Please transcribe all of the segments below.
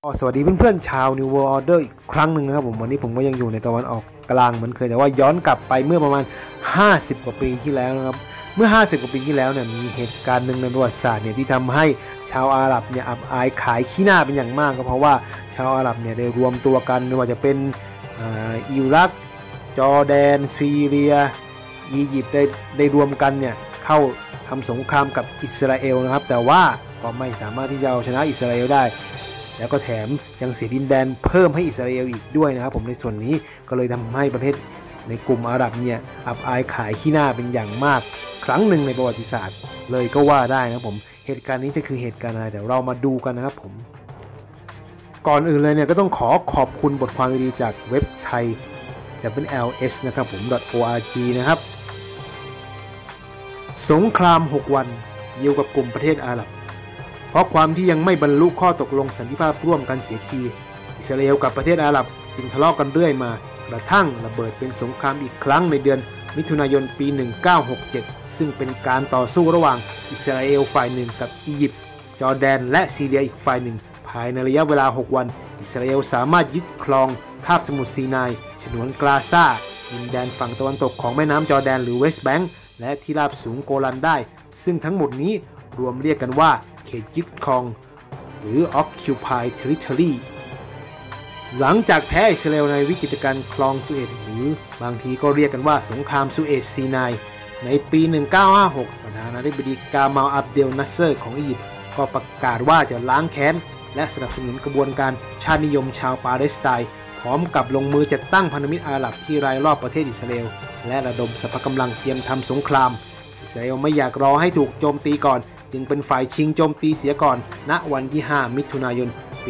สวัสดีเพื่อนๆชาว New World Order อีกครั้งหนึ่งนะครับผมวันนี้ผมก็ยังอยู่ในตะวันออกกลางเหมือนเคยแต่ว่าย้อนกลับไปเมื่อประมาณ50กว่าปีที่แล้วนะครับเมื่อ50กว่าปีที่แล้วเนี่ยมีเหตุการณ์หนึ่งในประวัติศาสตร์เนี่ยที่ทำให้ชาวอาหรับเนี่ยอับอายขายขี้หน้าเป็นอย่างมากก็เพราะว่าชาวอาหรับเนี่ยได้รวมตัวกันไม่ว่าจะเป็นอิรักจอร์แดนซีเรียอียิปต์ได้รวมกันเนี่ยเข้าทำสงครามกับอิสราเอลนะครับแต่ว่าก็ไม่สามารถที่จะเอาชนะอิสราเอลได้แล้วก็แถมยังเสียดินแดนเพิ่มให้อิสราเอลอีกด้วยนะครับผมในส่วนนี้ก็เลยทำให้ประเทศในกลุ่มอาหรับเนี่ยอับอายขายขี้หน้าเป็นอย่างมากครั้งหนึ่งในประวัติศาสตร์เลยก็ว่าได้นะครับผมเหตุการณ์นี้จะคือเหตุการณ์อะไรเดี๋ยวเรามาดูกันนะครับผมก่อนอื่นเลยเนี่ยก็ต้องขอบคุณบทความดีๆจากเว็บไทย WLS นะครับผม .org นะครับสงคราม6วันเกี่ยวกับกลุ่มประเทศอาหรับเพราะความที่ยังไม่บรรลุข้อตกลงสันติภาพร่วมกันเสียทีอิสราเอลกับประเทศอาหรับจึงทะเลาะกันเรื่อยมากระทั่งระเบิดเป็นสงครามอีกครั้งในเดือนมิถุนายนปี 1967 ซึ่งเป็นการต่อสู้ระหว่างอิสราเอลฝ่ายหนึ่งกับอียิปต์จอร์แดนและซีเรียอีกฝ่ายหนึ่งภายในระยะเวลา6วันอิสราเอลสามารถยึดครองคาบสมุทรซีนายฉนวนกลาซาดินแดนฝั่งตะวันตกของแม่น้ำจอร์แดนหรือเวสต์แบงก์และที่ราบสูงโกลันได้ซึ่งทั้งหมดนี้รวมเรียกกันว่าเขตยึดครองหรือ Occupy Territory หลังจากแพ้อิสราเอลในวิกฤตการณ์คลองสุเอตหรือบางทีก็เรียกกันว่าสงครามสุเอตซีนายในปี 1956 ประธานาธิบดีกามาล อับเดล นัสเซอร์ของอียิปต์ก็ประกาศว่าจะล้างแค้นและสนับสนุนกระบวนการชาตินิยมชาวปาเลสไตน์พร้อมกับลงมือจัดตั้งพันธมิตรอาหรับที่รายรอบประเทศอิสราเอลและระดมสรรพกำลังเตรียมทำสงครามอิสราเอลไม่อยากรอให้ถูกโจมตีก่อนจึงเป็นฝ่ายชิงโจมตีเสียก่อนณวันที่ 5 มิถุนายน ปี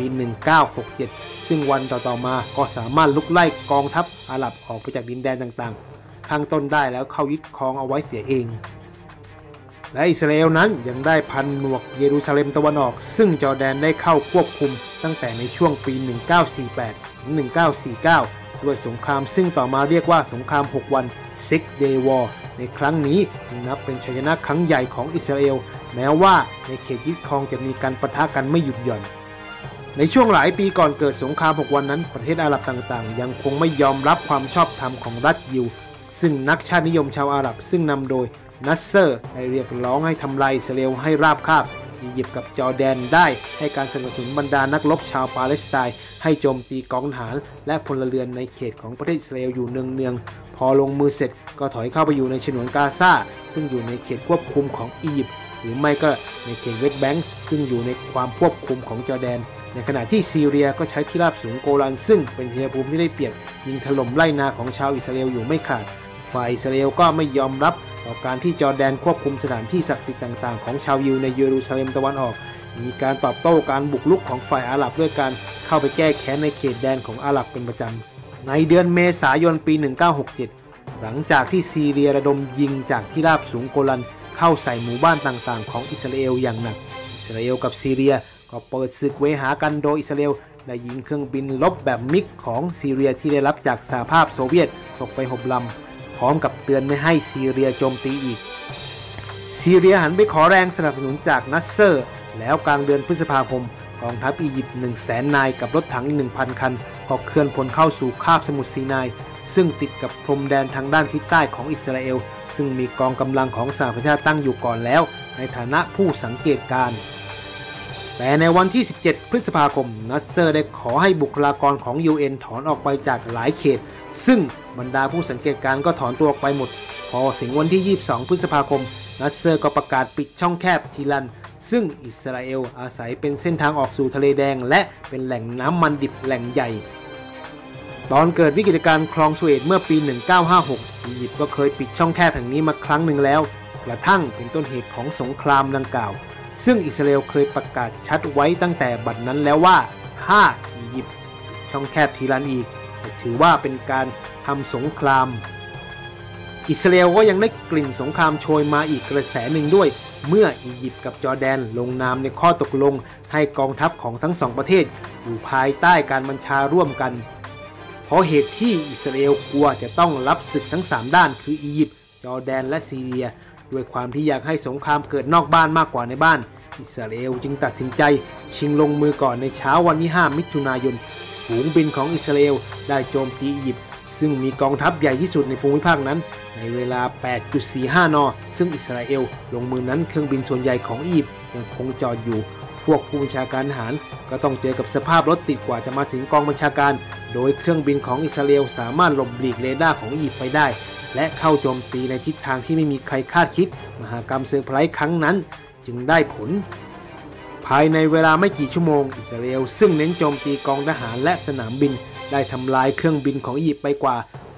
1967 ซึ่งวันต่อมาก็สามารถลุกไล่กองทัพอาหรับออกไปจากดินแดนต่างๆข้างต้นได้แล้วเข้ายึดครองเอาไว้เสียเองและอิสราเอลนั้นยังได้พันหนวกเยรูซาเล็มตะวันออกซึ่งจอร์แดนได้เข้าควบคุมตั้งแต่ในช่วงปี 1948 ถึง 1949 ด้วยสงครามซึ่งต่อมาเรียกว่าสงคราม 6 วัน Six Day War ในครั้งนี้นับเป็นชัยชนะครั้งใหญ่ของอิสราเอลแม้ว่าในเขตยึดครองจะมีการปะทะกันไม่หยุดหย่อนในช่วงหลายปีก่อนเกิดสงคราม 6 วันนั้นประเทศอาหรับต่างๆยังคงไม่ยอมรับความชอบธรรมของรัฐยิวซึ่งนักชาตินิยมชาวอาหรับซึ่งนำโดยนัสเซอร์ได้เรียกร้องให้ทำลายอิสราเอลให้ราบคาบอียิปต์กับจอร์แดนได้ให้การสนับสนุนบรรดานักรบชาวปาเลสไตน์ให้โจมตีกองทหารและพลเรือนในเขตของประเทศอิสราเอลอยู่เนืองๆพอลงมือเสร็จก็ถอยเข้าไปอยู่ในฉนวนกาซาซึ่งอยู่ในเขตควบคุมของอียิปต์หรือไม่ก็ในเขตเวสต์แบงก์ซึ่งอยู่ในความควบคุมของจอร์แดนในขณะที่ซีเรียก็ใช้ที่ราบสูงโกลันซึ่งเป็นชัยภูมิที่ได้เปรียบยิงถล่มไล่นาของชาวอิสราเอลอยู่ไม่ขาดฝ่ายอิสราเอลก็ไม่ยอมรับต่อการที่จอร์แดนควบคุมสถานที่ศักดิ์สิทธิ์ต่างๆของชาวยิวในเยรูซาเล็มตะวันออกมีการตอบโต้การบุกรุกของฝ่ายอาหรับด้วยการเข้าไปแก้แค้นในเขตแดนของอาหรับเป็นประจำในเดือนเมษายนปี 1967 หลังจากที่ซีเรียระดมยิงจากที่ราบสูงโกลันเข้าใส่หมู่บ้านต่างๆของอิสราเอลอย่างหนักอิสราเอลกับซีเรียก็เปิดศึกเวหากันโดยอิสราเอลได้ยิงเครื่องบินรบแบบมิกของซีเรียที่ได้รับจากสหภาพโซเวียตตกไป6 ลำพร้อมกับเตือนไม่ให้ซีเรียโจมตีอีกซีเรียหันไปขอแรงสนับสนุนจากนัสเซอร์แล้วกลางเดือนพฤษภาคมกองทัพอียิปต์ 100,000 นายกับรถถัง 1,000 คันก็เคลื่อนพลเข้าสู่คาบสมุทรซีนายซึ่งติดกับพรมแดนทางด้านทิศใต้ของอิสราเอลซึ่งมีกองกำลังของสหประชาชาติตั้งอยู่ก่อนแล้วในฐานะผู้สังเกตการณ์แต่ในวันที่ 17 พฤษภาคมนัสเซอร์ได้ขอให้บุคลากรของ UN ถอนออกไปจากหลายเขตซึ่งบรรดาผู้สังเกตการณ์ก็ถอนตัวออกไปหมดพอถึงวันที่ 22 พฤษภาคมนัสเซอร์ก็ประกาศปิดช่องแคบทีลันซึ่งอิสราเอลอาศัยเป็นเส้นทางออกสู่ทะเลแดงและเป็นแหล่งน้ำมันดิบแหล่งใหญ่ตอนเกิดวิกฤตการณ์คลองสุเอตเมื่อปี 1956 อียิปต์ก็เคยปิดช่องแคบแห่งนี้มาครั้งหนึ่งแล้วกระทั่งเป็นต้นเหตุของสงครามดังกล่าวซึ่งอิสราเอลเคยประกาศชัดไว้ตั้งแต่บัดนั้นแล้วว่าถ้าอียิปต์ช่องแคบทีลันอีกจะถือว่าเป็นการทำสงครามอิสราเอลก็ยังได้กลิ่นสงครามโชยมาอีกกระแสหนึ่งด้วยเมื่ออียิปต์กับจอร์แดนลงนามในข้อตกลงให้กองทัพของทั้งสองประเทศอยู่ภายใต้การบัญชาร่วมกันเพราะเหตุที่อิสราเอลกลัวจะต้องรับศึกทั้ง3ด้านคืออียิปต์จอร์แดนและซีเรียด้วยความที่อยากให้สงครามเกิดนอกบ้านมากกว่าในบ้านอิสราเอลจึงตัดสินใจชิงลงมือก่อนในเช้าวันที่ 5 มิถุนายนฝูงบินของอิสราเอลได้โจมตีอียิปต์ซึ่งมีกองทัพใหญ่ที่สุดในภูมิภาคนั้นในเวลา 8.45 น.ซึ่งอิสราเอลลงมือนั้นเครื่องบินส่วนใหญ่ของอียิปต์ยังคงจอดอยู่พวกผู้บัญชาการทหารก็ต้องเจอกับสภาพรถติดกว่าจะมาถึงกองบัญชาการโดยเครื่องบินของอิสราเอลสามารถหลบหลีกเรดาร์ของอียิปต์ไปได้และเข้าโจมตีในทิศทางที่ไม่มีใครคาดคิดมหากรรมเซอร์ไพรส์ครั้งนั้นจึงได้ผลภายในเวลาไม่กี่ชั่วโมงอิสราเอลซึ่งเน้นโจมตีกองทหารและสนามบินได้ทำลายเครื่องบินของอียิปต์ไปกว่า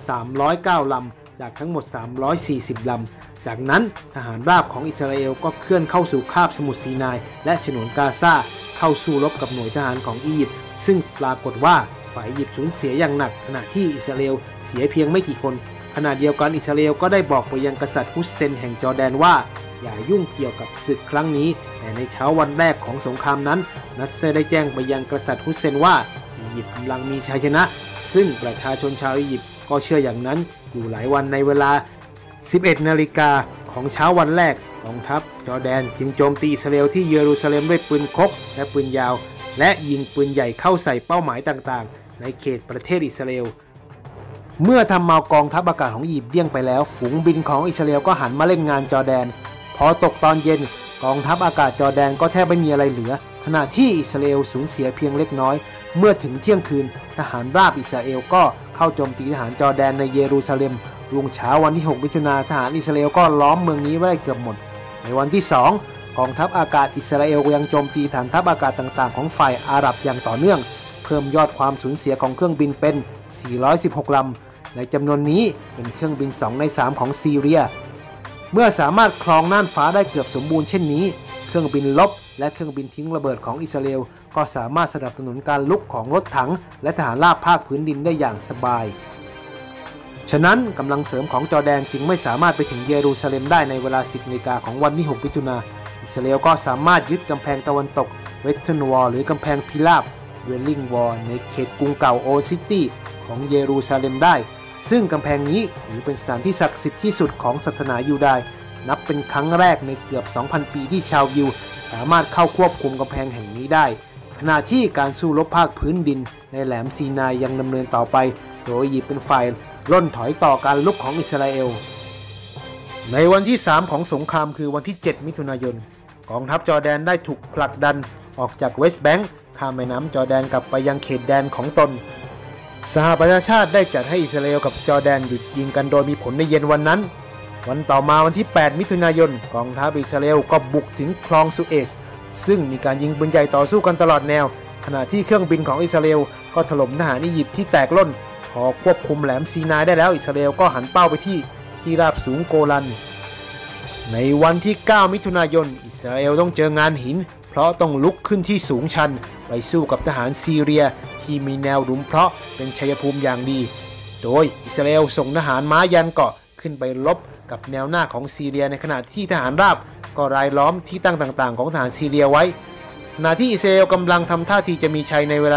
309 ลำจากทั้งหมด340 ลำจากนั้นทหารราบของอิสราเอลก็เคลื่อนเข้าสู่คาบสมุทรซีนายและฉนวนกาซาเข้าสู้รบกับหน่วยทหารของอียิปต์ซึ่งปรากฏว่าฝ่ายอียิปต์สูญเสียอย่างหนักขณะที่อิสราเอลเสียเพียงไม่กี่คนขณะเดียวกันอิสราเอลก็ได้บอกไปยังกษัตริย์ฮุสเซนแห่งจอร์แดนว่าอย่ายุ่งเกี่ยวกับศึกครั้งนี้แต่ในเช้าวันแรกของสงครามนั้นนัสเซอร์ได้แจ้งไปยังกษัตริย์ฮุสเซนว่าอียิปต์กำลังมีชัยชนะซึ่งประชาชนชาวอียิปต์ก็เชื่ออย่างนั้นอยู่หลายวันในเวลา 11 นาฬิกาของเช้าวันแรกกองทัพจอร์แดนจึงโจมตีอิสราเอลที่เยรูซาเล็มด้วยปืนคกและปืนยาวและยิงปืนใหญ่เข้าใส่เป้าหมายต่างๆในเขตประเทศอิสราเอลเมื่อทำเมากองทัพอากาศของอียิปต์เดี่ยงไปแล้วฝูงบินของอิสราเอลก็หันมาเล่นงานจอร์แดนพอตกตอนเย็นกองทัพอากาศจอร์แดนก็แทบไม่มีอะไรเหลือขณะที่อิสราเอลสูญเสียเพียงเล็กน้อยเมื่อถึงเที่ยงคืนทหารราบอิสราเอลก็เข้าโจมตีทหารจอร์แดนในเยรูซาเล็มรุ่งเช้าวันที่ 6 มิถุนายนทหารอิสราเอลก็ล้อมเมืองนี้ไว้ได้เกือบหมดในวันที่ 2 กองทัพอากาศอิสราเอลยังโจมตีฐานทัพอากาศต่างๆของฝ่ายอาหรับอย่างต่อเนื่องเพิ่มยอดความสูญเสียของเครื่องบินเป็น 416 ลำในจำนวนนี้เป็นเครื่องบิน 2 ใน 3 ของซีเรียเมื่อสามารถครองน่านฟ้าได้เกือบสมบูรณ์เช่นนี้เครื่องบินรบและเครื่องบินทิ้งระเบิดของอิสราเอลก็สามารถสนับสนุนการลุกของรถถังและทหารราบภาคพื้นดินได้อย่างสบายฉะนั้นกำลังเสริมของจอร์แดนจึงไม่สามารถไปถึงเยรูซาเล็มได้ในเวลา 10 นาฬิกาของวันที่ 6 มิถุนายนอิสราเอลก็สามารถยึดกำแพงตะวันตกเวสเทิร์นวอลหรือกำแพงพิราบเวลลิงวอลในเขตกรุงเก่าโอซิตี้ของเยรูซาเล็มได้ซึ่งกำแพงนี้ถือเป็นสถานที่ศักดิ์สิทธิ์ที่สุดของศาสนายูดาห์นับเป็นครั้งแรกในเกือบ 2,000 ปีที่ชาวยิวสามารถเข้าควบคุมกำแพงแห่งนี้ได้ขณะที่การสู้รบภาคพื้นดินในแหลมซีนายยังดำเนินต่อไปโดยอียิปต์เป็นฝ่ายร่นถอยต่อการลุกของอิสราเอลในวันที่ 3 ของสงครามคือวันที่ 7 มิถุนายนกองทัพจอร์แดนได้ถูกผลักดันออกจากเวสต์แบงค์ข้ามแม่น้ำจอร์แดนกลับไปยังเขตแดนของตนสหประชาชาติได้จัดให้อิสราเอลกับจอร์แดนหยุดยิงกันโดยมีผลในเย็นวันนั้นวันต่อมาวันที่ 8 มิถุนายนกองทัพอิสราเอลก็บุกถึงคลองสุเอซซึ่งมีการยิงปืนใหญ่ต่อสู้กันตลอดแนวขณะที่เครื่องบินของอิสราเอลก็ถล่มทหารอียิปต์ที่แตกล่นพอควบคุมแหลมซีนายได้แล้วอิสราเอลก็หันเป้าไปที่ราบสูงโกลันในวันที่ 9 มิถุนายนอิสราเอลต้องเจองานหินเพราะต้องลุกขึ้นที่สูงชันไปสู้กับทหารซีเรียที่มีแนวหลุมเพราะเป็นชัยภูมิอย่างดีโดยอิสราเอลส่งทหารม้ายันเกาะขึ้นไปรบกับแนวหน้าของซีเรียในขณะที่ทหารราบก็รายล้อมที่ตั้งต่างๆของทหารซีเรียไว้ขณะที่อิสราเอลกำลังทำท่าทีจะมีชัยในเวลา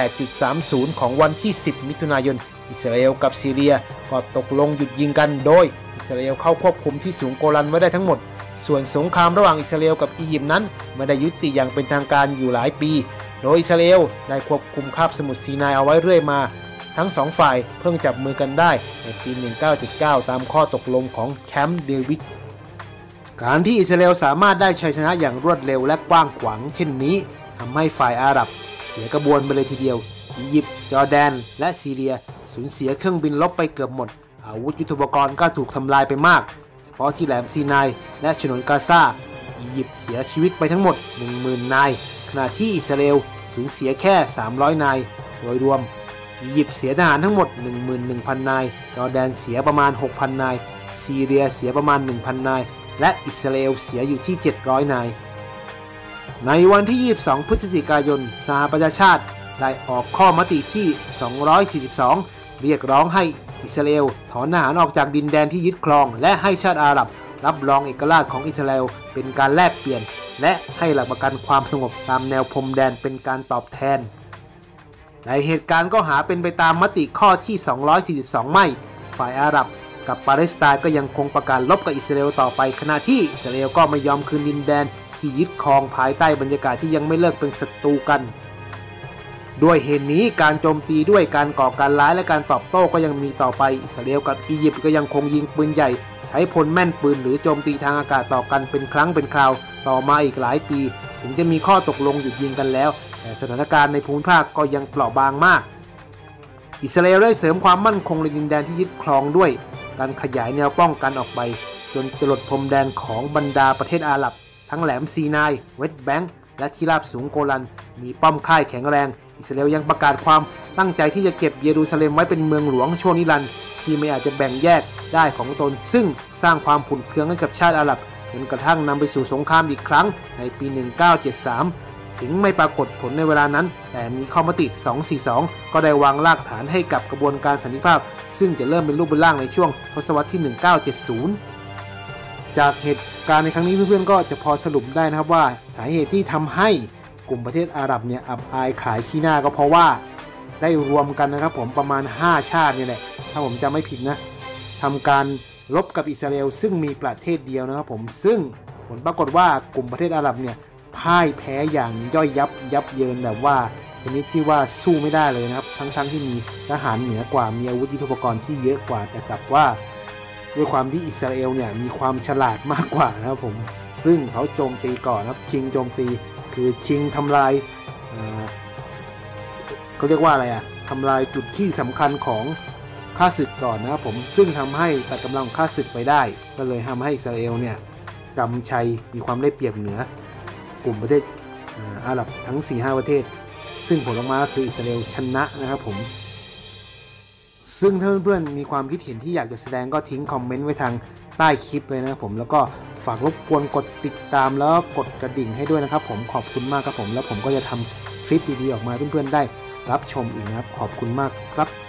18.30 ของวันที่ 10 มิถุนายนอิสราเอลกับซีเรียก็ตกลงหยุดยิงกันโดยอิสราเอลเข้าควบคุมที่สูงโกลันไว้ได้ทั้งหมดส่วนสงครามระหว่างอิสราเอลกับอียิปต์นั้นไม่ได้ยุติอย่างเป็นทางการอยู่หลายปีโดยอิสราเอลได้ควบคุมคาบสมุทรซีนายเอาไว้เรื่อยมาทั้งสองฝ่ายเพิ่งจับมือกันได้ในปี 1979 ตามข้อตกลงของแคมป์เดวิดการที่อิสราเอลสามารถได้ชัยชนะอย่างรวดเร็วและกว้างขวางเช่นนี้ทำให้ฝ่ายอาหรับเสียกระบวนไปเลยทีเดียวอียิปต์จอร์แดนและซีเรียสูญเสียเครื่องบินรบไปเกือบหมดอาวุธยุทโธปกรณ์ก็ถูกทำลายไปมากเฉพาะที่แหลมซีนายและฉนวนกาซาอียิปต์เสียชีวิตไปทั้งหมด 10,000 นายขณะที่อิสราเอลสูญเสียแค่ 300 นายโดยรวมอียิปต์เสียทหารทั้งหมด 11,000 นายจอร์แดนเสียประมาณ 6,000 นายซีเรียเสียประมาณ 1,000 นายและอิสราเอลเสียอยู่ที่ 700 นายในวันที่ 22 พฤศจิกายนสหประชาชาติได้ออกข้อมติที่ 242 เรียกร้องให้อิสราเอลถอนทหารออกจากดินแดนที่ยึดครองและให้ชาติอาหรับรับรองเอกราชของอิสราเอลเป็นการแลกเปลี่ยนและให้หลักประกันความสงบตามแนวพรมแดนเป็นการตอบแทนในเหตุการณ์ก็หาเป็นไปตามมติข้อที่ 242 ไม่ฝ่ายอาหรับกับปาเลสไตน์ก็ยังคงประกาศรบกับอิสราเอลต่อไปขณะที่อิสราเอลก็ไม่ยอมคืนดินแดนที่ยึดครองภายใต้บรรยากาศที่ยังไม่เลิกเป็นศัตรูกันด้วยเหตุนี้การโจมตีด้วยการก่อการร้ายและการตอบโต้ก็ยังมีต่อไปอิสราเอลกับอียิปต์ก็ยังคงยิงปืนใหญ่ใช้พลแม่นปืนหรือโจมตีทางอากาศต่อกันเป็นครั้งเป็นคราวต่อมาอีกหลายปีถึงจะมีข้อตกลงหยุดยิงกันแล้วแต่สถานการณ์ในภูมิภาคก็ยังเปราะบางมากอิสราเอลได้เสริมความมั่นคงในดินแดนที่ยึดครองด้วยการขยายแนวป้องกันออกไปจนจรดพรมแดนของบรรดาประเทศอาหรับทั้งแหลมซีนายเวสต์แบงก์และที่ราบสูงโกลันมีป้อมค่ายแข็งแรงอิสราเอลยังประกาศความตั้งใจที่จะเก็บเยรูซาเล็มไว้เป็นเมืองหลวงชั่วนิรันดร์ที่ไม่อาจจะแบ่งแยกได้ของตนซึ่งสร้างความขุ่นเคืองให้กับชาติอาหรับจนกระทั่งนำไปสู่สงครามอีกครั้งในปี 1973 ถึงไม่ปรากฏผลในเวลานั้นแต่มีข้อมติ 242 ก็ได้วางรากฐานให้กับกระบวนการสันติภาพซึ่งจะเริ่มเป็นรูปเป็นร่างในช่วงทศวรรษที่ 1970 จากเหตุการณ์ในครั้งนี้เพื่อนๆก็จะพอสรุปได้นะครับว่าสาเหตุที่ทำให้กลุ่มประเทศอาหรับเนี่ยอับอายขายขี้หน้าก็เพราะว่าได้รวมกันนะครับผมประมาณ5ชาตินี่แหละถ้าผมจำไม่ผิดนะทำการรบกับอิสราเอลซึ่งมีประเทศเดียวนะครับผมซึ่งผลปรากฏว่ากลุ่มประเทศอาหรับเนี่ยพ่ายแพ้อย่างย่อยยับเยินแบบว่าชนิดที่ว่าสู้ไม่ได้เลยนะครับทั้งที่มีทหารเหนือกว่ามีอาวุธยุทโธปกรณ์ที่เยอะกว่าแต่กลับว่าด้วยความที่อิสราเอลเนี่ยมีความฉลาดมากกว่านะครับผมซึ่งเขาโจมตีก่อนนะครับชิงโจมตีคือชิงทำลายเขาเรียกว่าอะไรทำลายจุดที่สำคัญของข้าศึกก่อนนะครับผมซึ่งทำให้ตัดกำลังข้าศึกไปได้ก็เลยทำให้อิสราเอลเนี่ยกำชัยมีความได้เปรียบเหนือกลุ่มประเทศอาหรับทั้ง 4-5 ประเทศซึ่งผลออกมาคืออิสราเอลชนะนะครับผมซึ่งถ้าเพื่อนๆมีความคิดเห็นที่อยากจะแสดงก็ทิ้งคอมเมนต์ไว้ทางใต้คลิปเลยนะครับผมแล้วก็ฝากรบกวนกดติดตามแล้วกดกระดิ่งให้ด้วยนะครับผมขอบคุณมากครับผมแล้วผมก็จะทำคลิปดีๆออกมาเพื่อนๆได้รับชมอีกนะครับขอบคุณมากครับ